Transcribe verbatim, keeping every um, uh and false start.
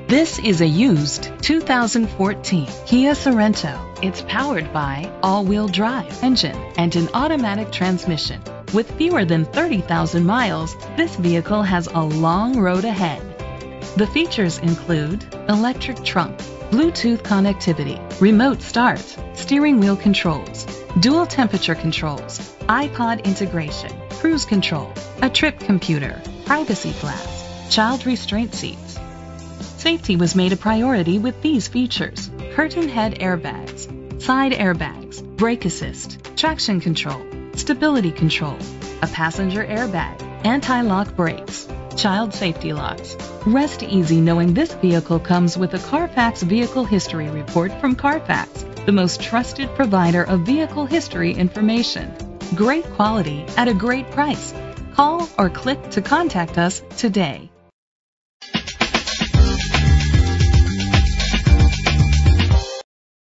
This is a used two thousand fourteen Kia Sorento. It's powered by all-wheel drive engine and an automatic transmission. With fewer than thirty thousand miles, this vehicle has a long road ahead. The features include electric trunk, Bluetooth connectivity, remote start, steering wheel controls, dual temperature controls, iPod integration, cruise control, a trip computer, privacy glass, child restraint seats. Safety was made a priority with these features: curtain head airbags, side airbags, brake assist, traction control, stability control, a passenger airbag, anti-lock brakes, child safety locks. Rest easy knowing this vehicle comes with a Carfax Vehicle History Report from Carfax, the most trusted provider of vehicle history information. Great quality at a great price. Call or click to contact us today.